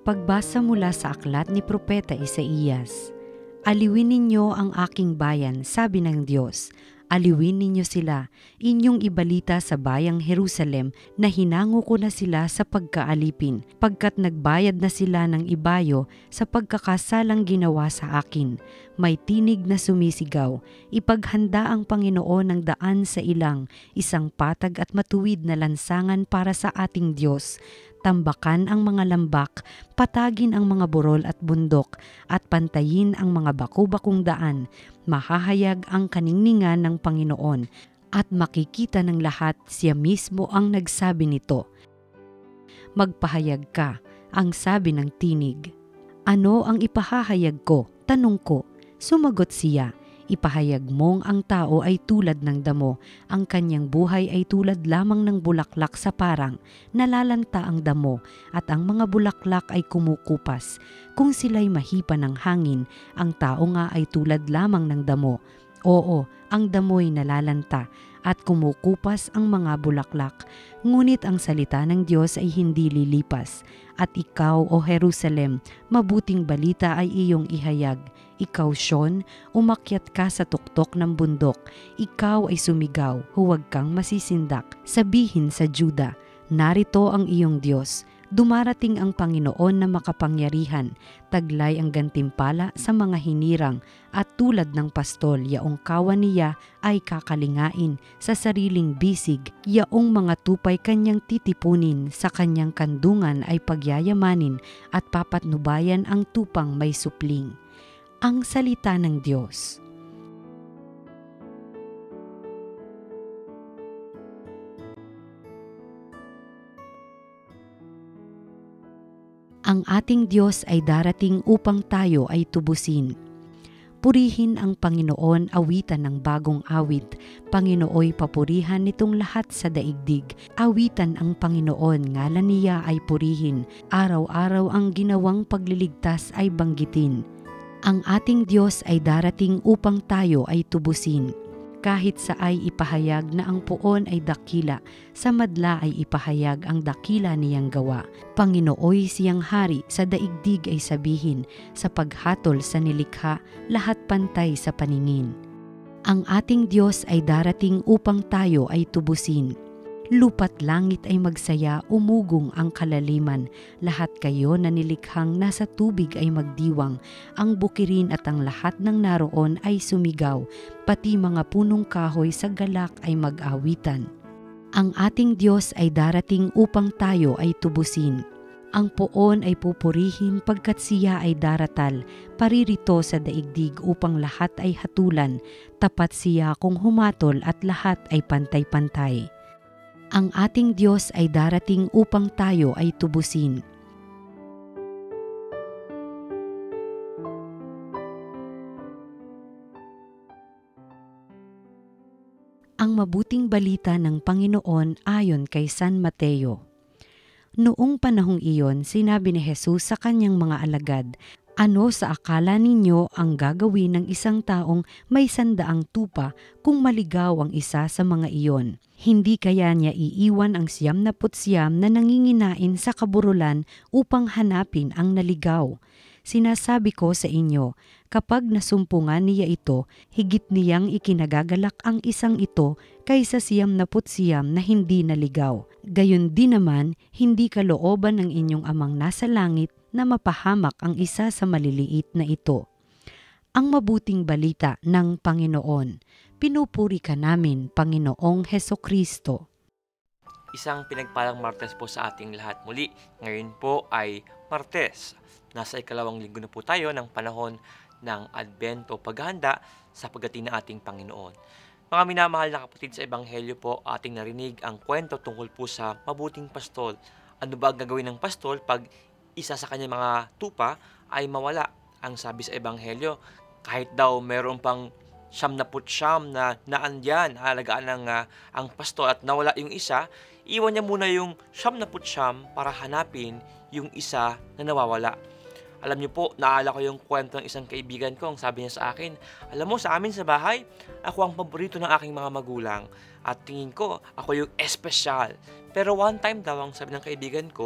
Pagbasa mula sa aklat ni Propeta Isaías. Aliwin ninyo ang aking bayan, sabi ng Diyos. Aliwin ninyo sila, inyong ibalita sa bayang Jerusalem na hinango ko na sila sa pagkaalipin, pagkat nagbayad na sila ng ibayo sa pagkakasalang ginawa sa akin. May tinig na sumisigaw, ipaghanda ang Panginoon ng daan sa ilang, isang patag at matuwid na lansangan para sa ating Diyos. Tambakan ang mga lambak, patagin ang mga burol at bundok, at pantayin ang mga baku-bakung daan. Mahahayag ang kaningningan ng Panginoon, at makikita ng lahat siya mismo ang nagsabi nito. Magpahayag ka, ang sabi ng tinig. Ano ang ipahahayag ko? Tanong ko. Sumagot siya. Ipahayag mong ang tao ay tulad ng damo, ang kanyang buhay ay tulad lamang ng bulaklak sa parang, nalalanta ang damo, at ang mga bulaklak ay kumukupas. Kung sila'y mahipa ng hangin, ang tao nga ay tulad lamang ng damo. Oo, ang damo'y nalalanta, at kumukupas ang mga bulaklak. Ngunit ang salita ng Diyos ay hindi lilipas. At ikaw, O Jerusalem, mabuting balita ay iyong ihayag. Ikaw, Sion, umakyat ka sa tuktok ng bundok. Ikaw ay sumigaw, huwag kang masisindak. Sabihin sa Juda, narito ang iyong Diyos. Dumarating ang Panginoon na makapangyarihan. Taglay ang gantimpala sa mga hinirang, at tulad ng pastol, yaong kawan niya ay kakalingain sa sariling bisig. Yaong mga tupay kanyang titipunin, sa kanyang kandungan ay pagyayamanin, at papatnubayan ang tupang may supling. Ang salita ng Diyos. Ang ating Diyos ay darating upang tayo ay tubusin. Purihin ang Panginoon, awitan ng bagong awit. Panginooy papurihan nitong lahat sa daigdig. Awitan ang Panginoon, ngalan niya ay purihin. Araw-araw ang ginawang pagliligtas ay banggitin. Ang ating Diyos ay darating upang tayo ay tubusin. Kahit sa ay ipahayag na ang puon ay dakila, sa madla ay ipahayag ang dakila niyang gawa. Panginooy siyang hari, sa daigdig ay sabihin, sa paghatol sa nilikha, lahat pantay sa paningin. Ang ating Diyos ay darating upang tayo ay tubusin. Lupa't langit ay magsaya, umugong ang kalaliman. Lahat kayo na nilikhang nasa tubig ay magdiwang. Ang bukirin at ang lahat ng naroon ay sumigaw. Pati mga punong kahoy sa galak ay mag-awitan. Ang ating Diyos ay darating upang tayo ay tubusin. Ang poon ay pupurihin pagkat siya ay daratal, paririto sa daigdig upang lahat ay hatulan. Tapat siya kung humatol at lahat ay pantay-pantay. Ang ating Diyos ay darating upang tayo ay tubusin. Ang mabuting balita ng Panginoon ayon kay San Mateo. Noong panahong iyon, sinabi ni Jesus sa kanyang mga alagad, ano sa akala ninyo ang gagawin ng isang taong may 100 tupa kung maligaw ang isa sa mga iyon? Hindi kaya niya iiwan ang 99 na nanginginain sa kaburulan upang hanapin ang naligaw? Sinasabi ko sa inyo, kapag nasumpungan niya ito, higit niyang ikinagagalak ang isang ito kaysa 99 na hindi naligaw. Gayon din naman, hindi kalooban ng inyong amang nasa langit na mapahamak ang isa sa maliliit na ito. Ang mabuting balita ng Panginoon. Pinupuri ka namin, Panginoong Hesukristo. Isang pinagpalang Martes po sa ating lahat muli. Ngayon po ay Martes. Nasa ikalawang linggo na po tayo ng panahon ng Advento, paghahanda sa pagdating ng ating Panginoon. Mga minamahal na kapatid, sa Ebanghelyo po ating narinig ang kwento tungkol po sa mabuting pastol. Ano ba ang gagawin ng pastol pag isa sa kanyang mga tupa ay mawala? Ang sabi sa Ebanghelyo, kahit daw meron pang 99 na naandyan, halagaan ng ang pastol at nawala yung isa, iwan niya muna yung 99 para hanapin yung isa na nawawala. Alam niyo po, naalala ko yung kwento ng isang kaibigan ko. Ang sabi niya sa akin, alam mo, sa amin sa bahay, ako ang paborito ng aking mga magulang. At tingin ko, ako yung espesyal. Pero one time daw, ang sabi ng kaibigan ko,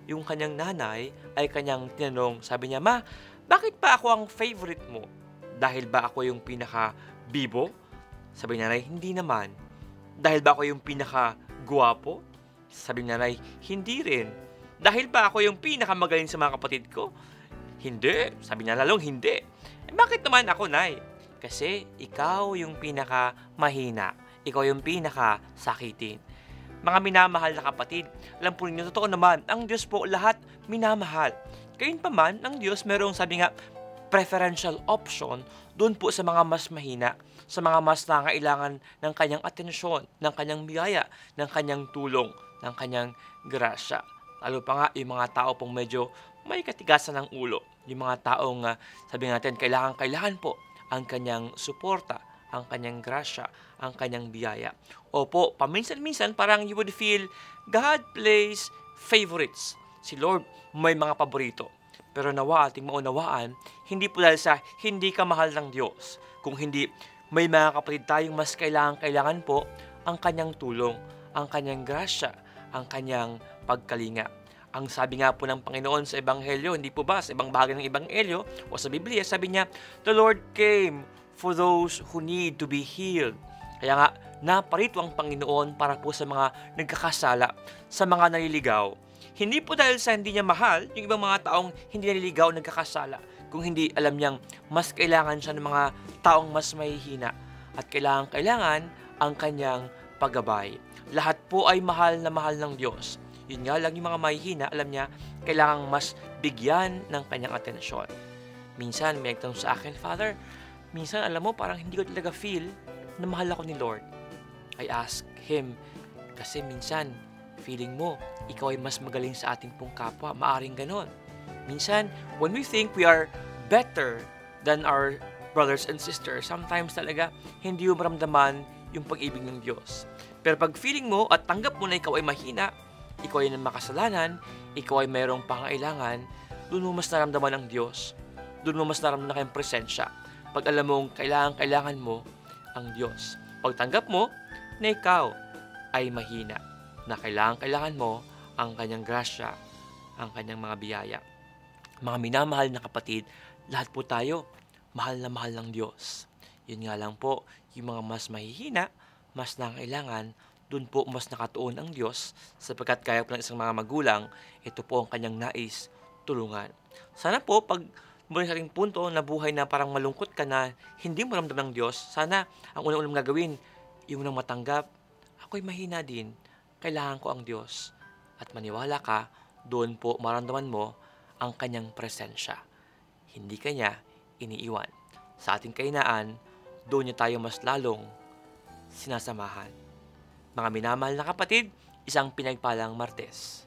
yung kanyang nanay ay kanyang tinanong. Sabi niya, "Ma, bakit ba ako ang favorite mo? Dahil ba ako yung pinaka-bibo?" Sabi niya, "Hindi naman." "Dahil ba ako yung pinaka-guwapo?" Sabi niya, "Hindi rin." "Dahil ba ako yung pinakamagaling sa mga kapatid ko?" "Hindi." Sabi niya, lalong hindi. "Bakit naman ako, Nay?" "Kasi ikaw yung pinaka-mahina. Ikaw yung pinaka-sakitin." Mga minamahal na kapatid, alam po ninyo, totoo naman, ang Diyos po lahat minamahal. Gayunpaman, ang Diyos merong, sabi nga, preferential option doon po sa mga mas mahina, sa mga mas nangailangan ng kanyang atensyon, ng kanyang biyaya, ng kanyang tulong, ng kanyang grasya. Lalo pa nga yung mga tao pong medyo may katigasan ng ulo, yung mga taong sabi natin, kailangan po ang kanyang suporta, ang kanyang grasya, ang kanyang biyaya. Opo, paminsan-minsan parang you would feel God plays favorites. Si Lord may mga paborito. Pero nawa ating maunawaan, hindi po dahil sa hindi ka mahal ng Diyos, kung hindi may mga kapatid tayong mas kailangan po ang kanyang tulong, ang kanyang grasya, ang kanyang pagkalinga. Ang sabi nga po ng Panginoon sa Ebanghelyo, hindi po ba sa ibang bahagi ng Ebanghelyo o sa Biblia, sabi niya, "The Lord came for those who need to be healed." Kaya nga, naparito ang Panginoon para po sa mga nagkakasala, sa mga naliligaw. Hindi po dahil sa hindi niya mahal, yung ibang mga taong hindi naliligaw, nagkakasala. Kung hindi alam niyang mas kailangan siya ng mga taong mas mahihina at kailangan ang kanyang paggabay. Lahat po ay mahal na mahal ng Diyos. Yun nga lang, yung mga mahihina, alam niya, kailangang mas bigyan ng kanyang atensyon. Minsan, may nagtanong sa akin, "Father, minsan alam mo, parang hindi ko talaga feel na mahal ako ni Lord." I ask him, kasi minsan, feeling mo, ikaw ay mas magaling sa ating pong kapwa. Maaring ganon. Minsan, when we think we are better than our brothers and sisters, sometimes talaga, hindi mo maramdaman yung pag-ibig ng Diyos. Pero pag feeling mo at tanggap mo na ikaw ay mahina, ikaw ay makasalanan, ikaw ay mayroong pangailangan, doon mo mas naramdaman ang Diyos. Doon mo mas naramdaman na kayong presensya. Pag alam mong kailangan mo ang Diyos. Pag tanggap mo na ikaw ay mahina, na kailangan mo ang kanyang grasya, ang kanyang mga biyaya. Mga minamahal na kapatid, lahat po tayo mahal na mahal ng Diyos. Yun nga lang po, yung mga mas mahihina, mas nangailangan, dun po mas nakatuon ang Diyos, sapagkat kaya po ng isang mga magulang, ito po ang kanyang nais, tulungan. Sana po, pag muli sa ating punto na buhay na parang malungkot ka na hindi mo ramdam ng Diyos, sana ang unang-unang gagawin, yung nang matanggap, ako'y mahina din, kailangan ko ang Diyos. At maniwala ka, doon po maramdaman mo ang kanyang presensya. Hindi kanya iniiwan. Sa ating kahinaan, doon niya tayo mas lalong sinasamahan. Mga minamahal na kapatid, isang pinagpalang Martes.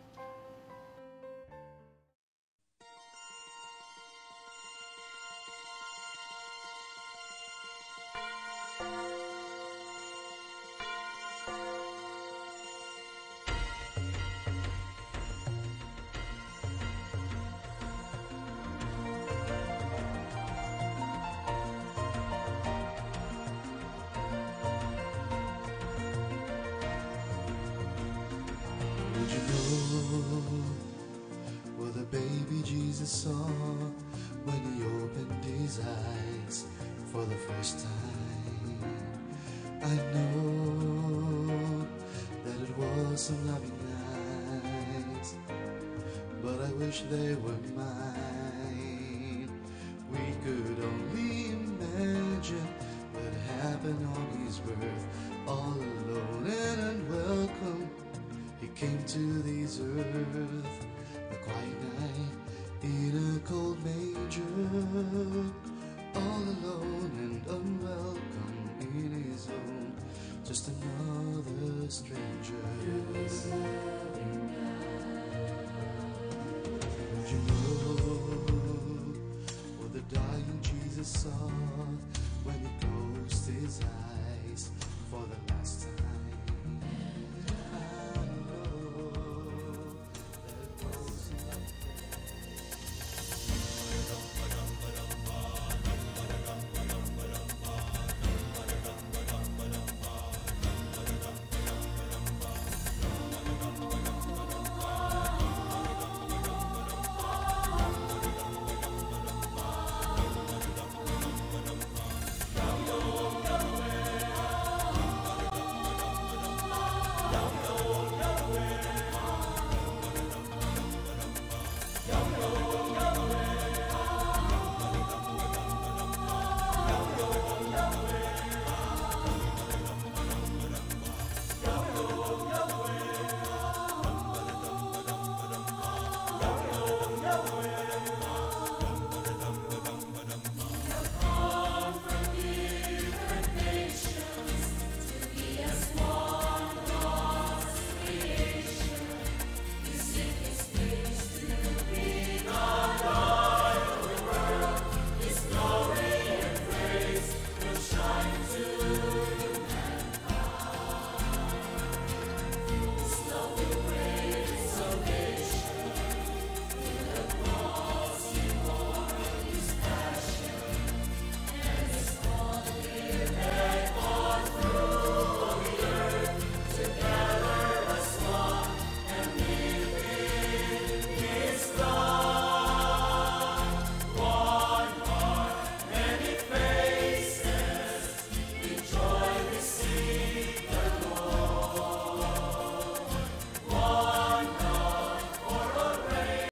Did you know what the baby Jesus saw when he opened his eyes for the first time? I know that it was some loving eyes, but I wish they were mine. We could only imagine what happened on his birth, all alone and unwelcome. He came to this earth, a quiet night in a cold manger, all alone and unwelcome in his own, just another stranger. Did you know